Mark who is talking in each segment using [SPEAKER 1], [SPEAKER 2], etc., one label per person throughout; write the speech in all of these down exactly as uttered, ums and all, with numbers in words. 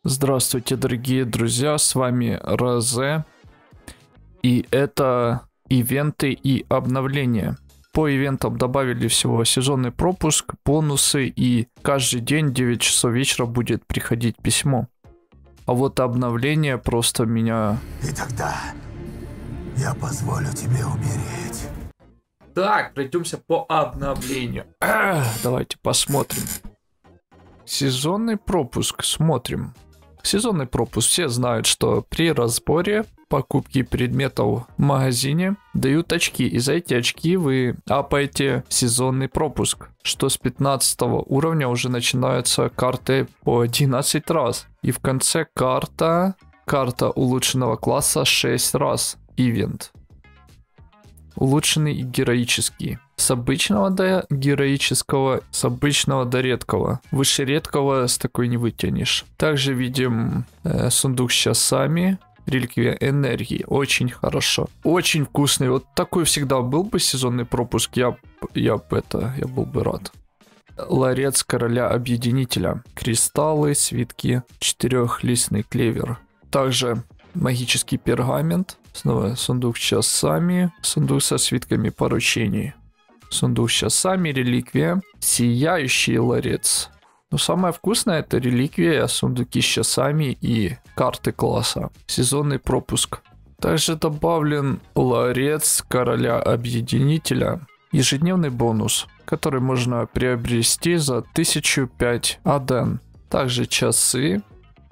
[SPEAKER 1] Здравствуйте, дорогие друзья, с вами Розе, и это ивенты и обновления. По ивентам добавили всего сезонный пропуск, бонусы, и каждый день в девять часов вечера будет приходить письмо. А вот обновление просто меня...
[SPEAKER 2] И тогда я позволю тебе умереть.
[SPEAKER 1] Так, пройдемся по обновлению. Ах, давайте посмотрим. Сезонный пропуск, смотрим. Сезонный пропуск. Все знают, что при разборе покупки предметов в магазине дают очки. И за эти очки вы апаете сезонный пропуск. Что с пятнадцатого уровня уже начинаются карты по одиннадцать раз. И в конце карта, карта улучшенного класса шесть раз. Ивент. Улучшенный и героический. С обычного до героического, с обычного до редкого. Выше редкого с такой не вытянешь. Также видим э, сундук с часами. Реликвия энергии. Очень хорошо. Очень вкусный. Вот такой всегда был бы сезонный пропуск. Я, я бы это, я был бы рад. Ларец короля объединителя. Кристаллы, свитки, четырехлистный клевер. Также магический пергамент. Снова сундук с часами. Сундук со свитками поручений. Сундук с часами, реликвия, сияющий ларец. Но самое вкусное это реликвия, сундуки с часами и карты класса. Сезонный пропуск. Также добавлен ларец короля объединителя. Ежедневный бонус, который можно приобрести за тысячу пять аден. Также часы,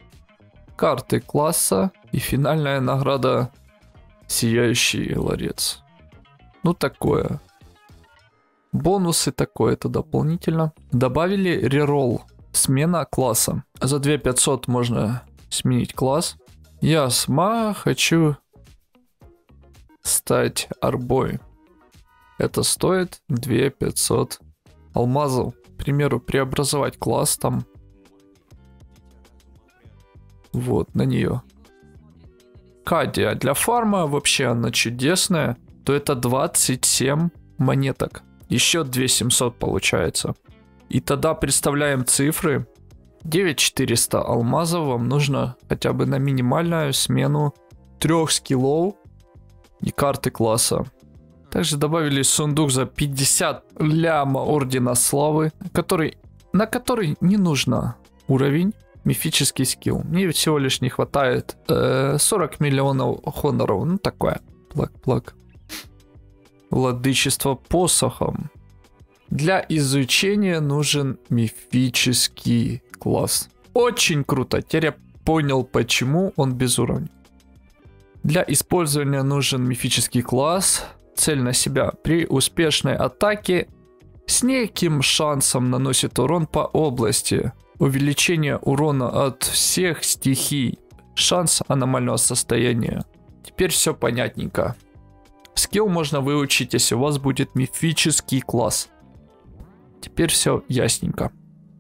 [SPEAKER 1] карты класса и финальная награда сияющий ларец. Ну такое. Бонусы такое-то дополнительно. Добавили реролл. Смена класса. За две тысячи пятьсот можно сменить класс. Я с мага хочу стать арбой. Это стоит две тысячи пятьсот алмазов. К примеру, преобразовать класс там. Вот, на нее. Кадия. Для фарма вообще она чудесная. То это двадцать семь монеток. Еще две тысячи семьсот получается. И тогда представляем цифры. девять тысяч четыреста алмазов вам нужно хотя бы на минимальную смену трех скиллов и карты класса. Также добавили сундук за пятьдесят ляма ордена славы, который, на который не нужно уровень. Мифический скилл. Мне всего лишь не хватает э, сорок миллионов хоноров. Ну такое. Плак-плак. Владычество посохом. Для изучения нужен мифический класс. Очень круто. Теперь я понял, почему он без уровня. Для использования нужен мифический класс. Цель на себя. При успешной атаке с неким шансом наносит урон по области. Увеличение урона от всех стихий. Шанс аномального состояния. Теперь все понятненько. Скилл можно выучить, если у вас будет мифический класс. Теперь все ясненько.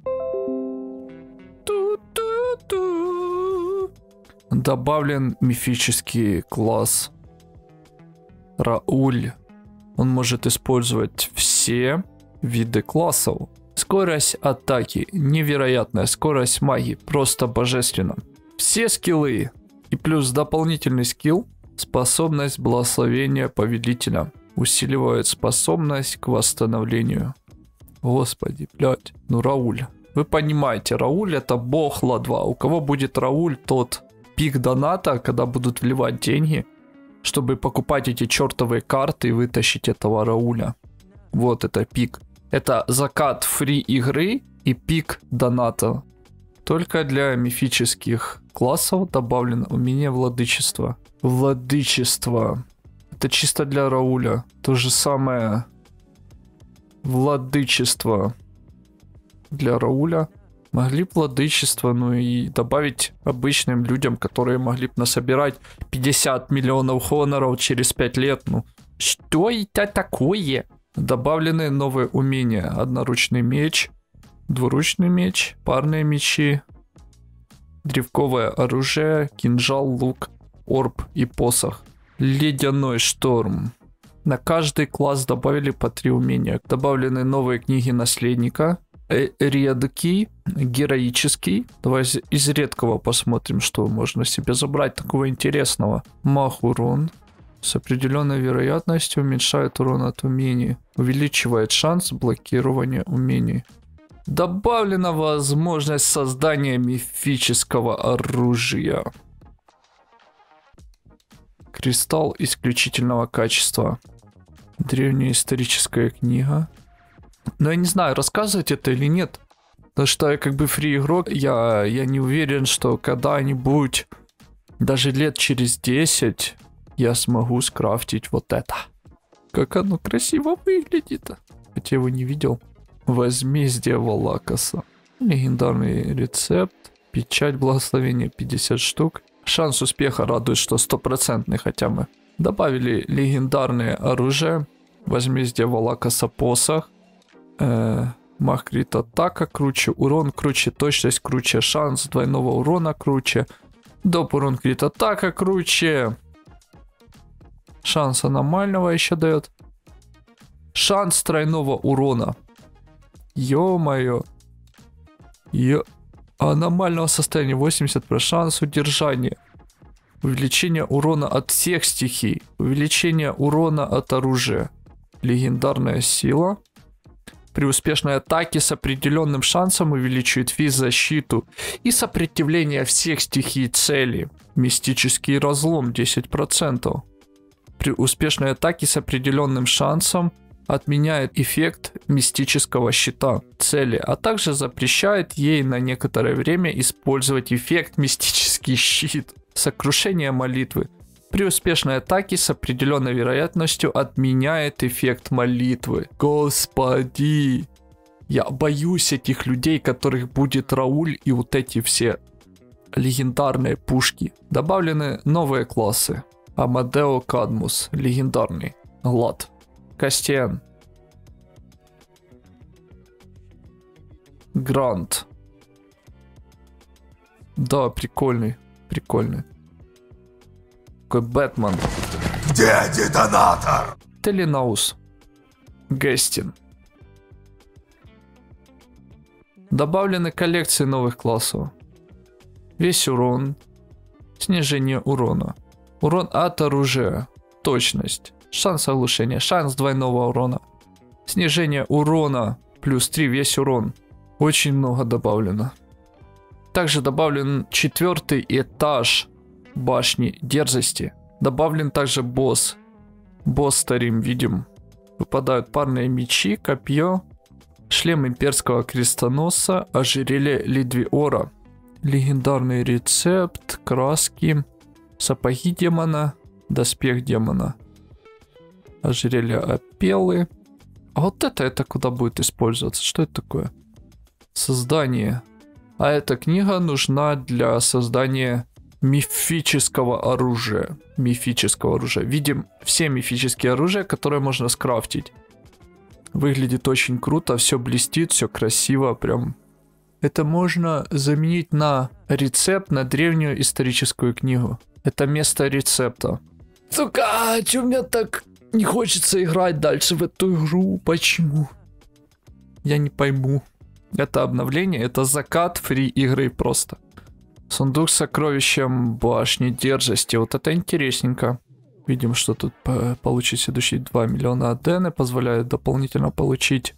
[SPEAKER 1] Добавлен мифический класс Рауль. Он может использовать все виды классов. Скорость атаки невероятная. Скорость магии просто божественно. Все скиллы и плюс дополнительный скилл. Способность благословения повелителя. Усиливает способность к восстановлению. Господи, блядь. Ну, Рауль. Вы понимаете, Рауль это бог ладва. У кого будет Рауль, тот пик доната, когда будут вливать деньги, чтобы покупать эти чертовые карты и вытащить этого Рауля. Вот это пик. Это закат фри игры и пик доната. Только для мифических классов добавлено умение владычества. Владычество. Это чисто для Рауля. То же самое. Владычество. Для Рауля. Могли бы владычество, ну и добавить обычным людям, которые могли бы насобирать пятьдесят миллионов хоноров через пять лет. Ну, что это такое? Добавлены новые умения. Одноручный меч. Двуручный меч. Парные мечи. Древковое оружие. Кинжал, лук. Орб и посох. Ледяной шторм. На каждый класс добавили по три умения. Добавлены новые книги наследника. э, редкий, героический. Давай из, из редкого посмотрим, что можно себе забрать такого интересного. Мах урон. С определенной вероятностью уменьшает урон от умений. Увеличивает шанс блокирования умений. Добавлена возможность создания мифического оружия. Кристалл исключительного качества. Древняя историческая книга. Но я не знаю, рассказывать это или нет. Потому что я как бы фри-игрок. Я, я не уверен, что когда-нибудь, даже лет через десять, я смогу скрафтить вот это. Как оно красиво выглядит. Хотя его не видел. Возмездие Валакаса. Легендарный рецепт. Печать благословения пятьдесят штук. Шанс успеха радует, что стопроцентный, хотя мы добавили легендарное оружие. Возмездие Валакаса посох. Э, Мах крит атака круче. Урон круче. Точность круче. Шанс двойного урона круче. Доп урон крит атака круче. Шанс аномального еще дает. Шанс тройного урона. Ё-моё. Ё... Аномального состояния восемьдесят процентов. Шанс удержания. Увеличение урона от всех стихий. Увеличение урона от оружия. Легендарная сила. При успешной атаке с определенным шансом увеличивает физ-защиту и сопротивление всех стихий цели. Мистический разлом десять процентов. При успешной атаке с определенным шансом отменяет эффект мистического щита цели, а также запрещает ей на некоторое время использовать эффект мистический щит. Сокрушение молитвы. При успешной атаке с определенной вероятностью отменяет эффект молитвы. Господи! Я боюсь этих людей, которых будет Рауль и вот эти все легендарные пушки. Добавлены новые классы. Амадео Кадмус. Легендарный. Глад. Кастиан. Грант. Да, прикольный. Прикольный. Такой Бэтмен.
[SPEAKER 2] Где детонатор?
[SPEAKER 1] Теленаус. Гестин. Добавлены коллекции новых классов. Весь урон. Снижение урона. Урон от оружия. Точность. Шанс оглушения. Шанс двойного урона. Снижение урона. Плюс три весь урон. Очень много добавлено. Также добавлен четвертый этаж башни дерзости. Добавлен также босс. Босс старим видим. Выпадают парные мечи, копье, шлем имперского крестоносца, ожерелье Лидвиора. Легендарный рецепт, краски, сапоги демона, доспех демона. Ожерелье Апеллы. А вот это, это куда будет использоваться? Что это такое? Создание. А эта книга нужна для создания мифического оружия. Мифического оружия. Видим все мифические оружия, которые можно скрафтить. Выглядит очень круто, все блестит, все красиво, прям. Это можно заменить на рецепт, на древнюю историческую книгу. Это место рецепта. Сука, а чё мне так не хочется играть дальше в эту игру? Почему? Я не пойму. Это обновление, это закат фри игры просто. Сундук с сокровищем башни дерзости. Вот это интересненько. Видим, что тут получить следующие два миллиона адены. Позволяет дополнительно получить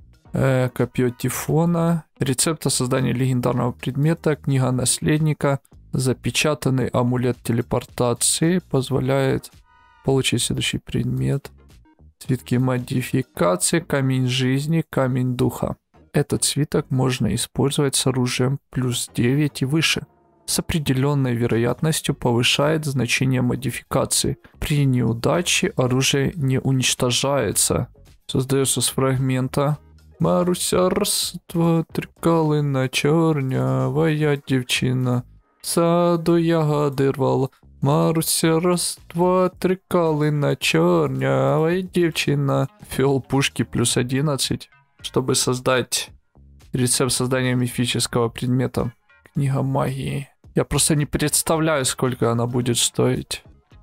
[SPEAKER 1] э, копье Тифона. Рецепт о создании легендарного предмета. Книга наследника. Запечатанный амулет телепортации. Позволяет получить следующий предмет. Свитки модификации. Камень жизни. Камень духа. Этот свиток можно использовать с оружием плюс девять и выше. С определенной вероятностью повышает значение модификации. При неудаче оружие не уничтожается. Создается с фрагмента. Маруся, раз, два, три, калина чорнявая дівчина. Саду ягоди рвала. Маруся, раз, два, три, калина чорнявая дівчина. Фиол пушки плюс одиннадцать. Чтобы создать рецепт создания мифического предмета. Книга магии. Я просто не представляю, сколько она будет стоить.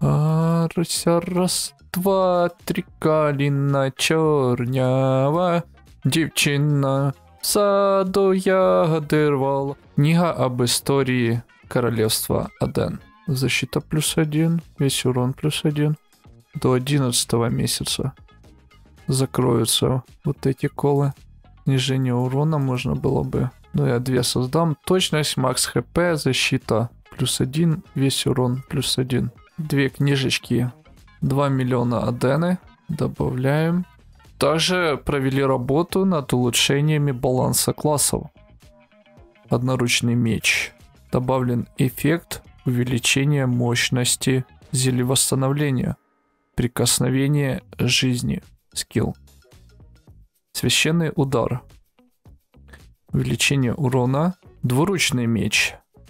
[SPEAKER 1] Маруся, раз, два, три, калина чорнява дівчина. В саду ягоды рвал. Книга об истории королевства Аден. Защита плюс один, весь урон плюс один. До одиннадцатого месяца закроются вот эти колы. Снижение урона можно было бы. Но я две создам. Точность, макс хп, защита плюс один, весь урон плюс один. Две книжечки. два миллиона адены. Добавляем. Также провели работу над улучшениями баланса классов. Одноручный меч. Добавлен эффект увеличения мощности зелья восстановления. Прикосновение жизни. Скилл. Священный удар. Увеличение урона. Двуручный меч.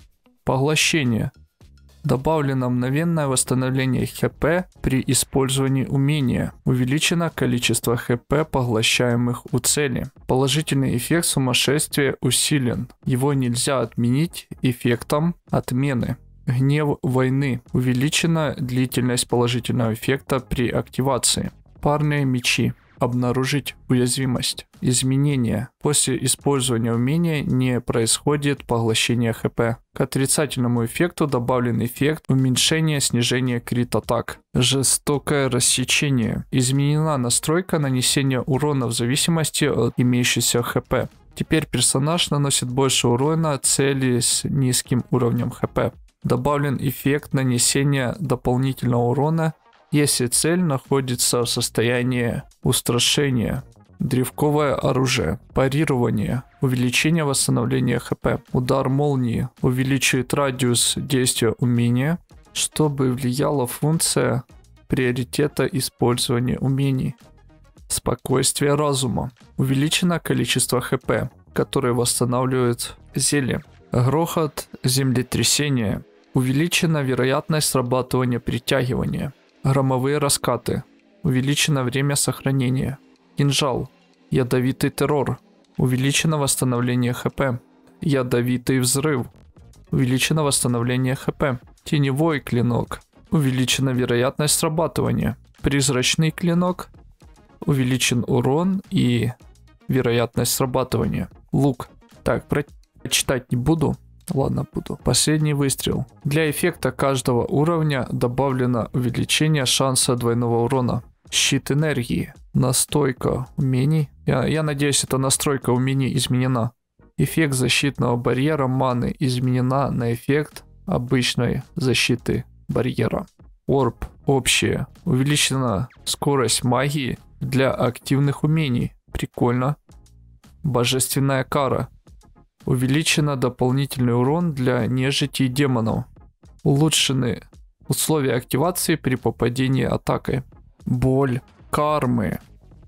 [SPEAKER 1] Поглощение. Добавлено мгновенное восстановление хп при использовании умения. Увеличено количество хп, поглощаемых у цели. Положительный эффект сумасшествия усилен. Его нельзя отменить эффектом отмены. Гнев войны. Увеличена длительность положительного эффекта при активации. Парные мечи. Обнаружить уязвимость. Изменения. После использования умения не происходит поглощение хп. К отрицательному эффекту добавлен эффект уменьшения снижения крит-атак. Жестокое рассечение. Изменена настройка нанесения урона в зависимости от имеющейся хп. Теперь персонаж наносит больше урона цели с низким уровнем хп. Добавлен эффект нанесения дополнительного урона, если цель находится в состоянии устрашения. Древковое оружие. Парирование. Увеличение восстановления хп. Удар молнии. Увеличивает радиус действия умения, чтобы влияла функция приоритета использования умений. Спокойствие разума. Увеличено количество хп, которое восстанавливает зелье. Грохот землетрясения. Увеличена вероятность срабатывания притягивания. Громовые раскаты. Увеличено время сохранения. Кинжал. Ядовитый террор. Увеличено восстановление хп. Ядовитый взрыв. Увеличено восстановление хп. Теневой клинок. Увеличена вероятность срабатывания. Призрачный клинок. Увеличен урон и вероятность срабатывания. Лук. Так, прочитать не буду. Ладно, буду. Последний выстрел. Для эффекта каждого уровня добавлено увеличение шанса двойного урона. Щит энергии. Настойка умений. Я, я надеюсь, эта настройка умений изменена. Эффект защитного барьера маны изменена на эффект обычной защиты барьера. Орб. Общее. Увеличена скорость магии для активных умений. Прикольно. Божественная кара. Увеличено дополнительный урон для нежити и демонов. Улучшены условия активации при попадении атакой. Боль кармы.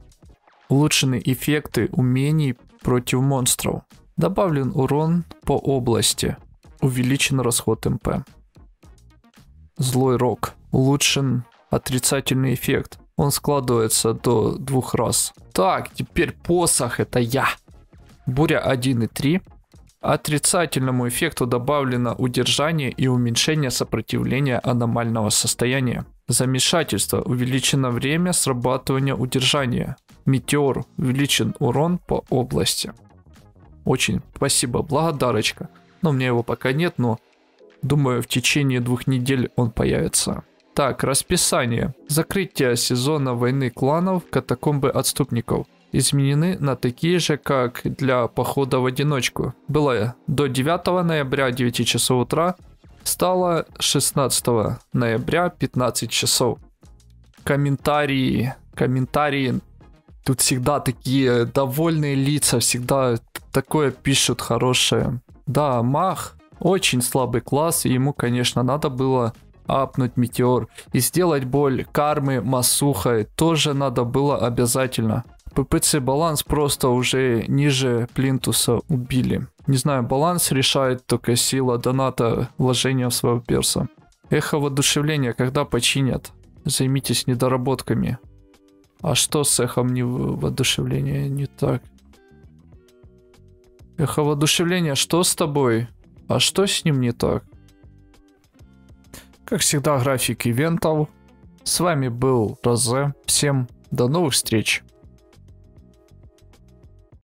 [SPEAKER 1] Улучшены эффекты умений против монстров. Добавлен урон по области. Увеличен расход МП. Злой рок. Улучшен отрицательный эффект. Он складывается до двух раз. Так, теперь посох, это я. Буря один и три. Отрицательному эффекту добавлено удержание и уменьшение сопротивления аномального состояния. Замешательство. Увеличено время срабатывания удержания. Метеор. Увеличен урон по области. Очень спасибо, благодарочка. Но у меня его пока нет, но думаю, в течение двух недель он появится. Так, расписание. Закрытие сезона войны кланов катакомбы отступников изменены на такие же, как для похода в одиночку. Было до девятого ноября девяти часов утра, стало шестнадцатого ноября пятнадцать часов. Комментарии, комментарии. Тут всегда такие довольные лица, всегда такое пишут хорошее. Да, маг очень слабый класс, и ему, конечно, надо было апнуть метеор. И сделать боль кармы Масухой тоже надо было обязательно. ППЦ баланс просто уже ниже плинтуса убили. Не знаю, баланс решает только сила доната вложения в своего перса. Эхо воодушевления когда починят? Займитесь недоработками. А что с эхом не воодушевления не так? Эхо воодушевления, что с тобой? А что с ним не так? Как всегда, график ивентов. С вами был Розе. Всем до новых встреч.